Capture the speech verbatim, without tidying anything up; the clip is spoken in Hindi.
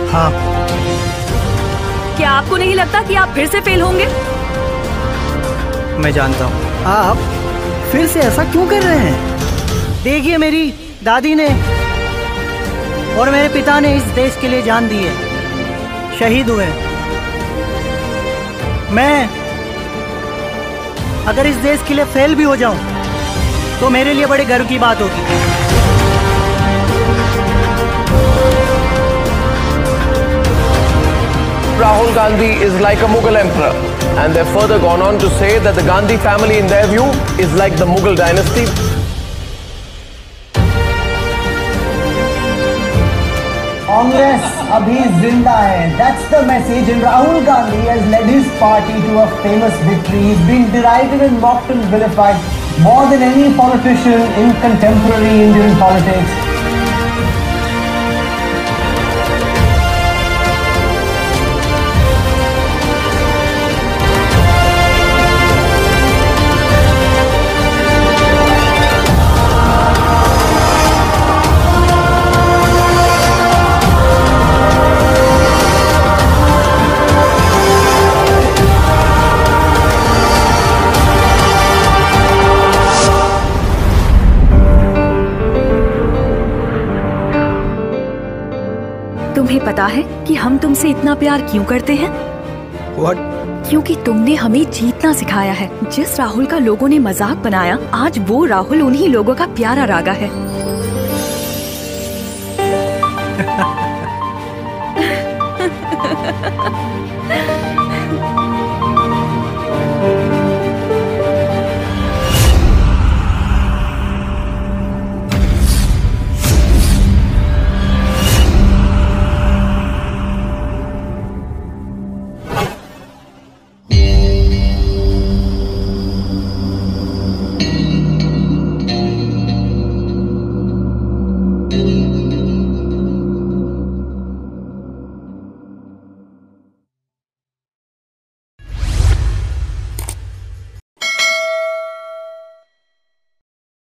हाँ। क्या आपको नहीं लगता कि आप फिर से फेल होंगे? मैं जानता हूँ। आप फिर से ऐसा क्यों कर रहे हैं? देखिए, मेरी दादी ने और मेरे पिता ने इस देश के लिए जान दी है, शहीद हुए। मैं अगर इस देश के लिए फेल भी हो जाऊं तो मेरे लिए बड़े गर्व की बात होगी। Rahul Gandhi is like a Mughal emperor, and they've further gone on to say that the Gandhi family, in their view, is like the Mughal dynasty. Congress abhi zinda hai. That's the message. And Rahul Gandhi has led his party to a famous victory. He's been derided and mocked and vilified more than any politician in contemporary Indian politics. तुम्हें पता है कि हम तुमसे इतना प्यार क्यों करते हैं? What? क्योंकि तुमने हमें जीतना सिखाया है। जिस राहुल का लोगों ने मजाक बनाया, आज वो राहुल उन्हीं लोगों का प्यारा रागा है।